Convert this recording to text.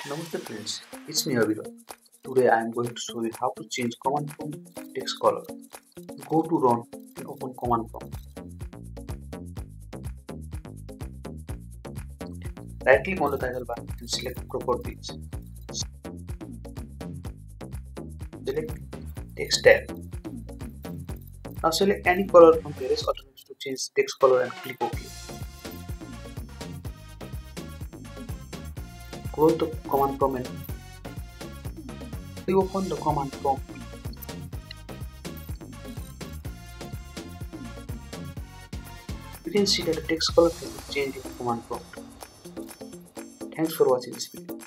Namaste friends, it's me Aviral. Today I am going to show you how to change command prompt text color. Go to run and open command prompt. Right click on the title bar and select properties. Select text tab. Now select any color from various alternatives to change text color and click OK. Close the command prompt menu. Reopen the command prompt. You can see that the text color has been changed in command prompt. Thanks for watching this video.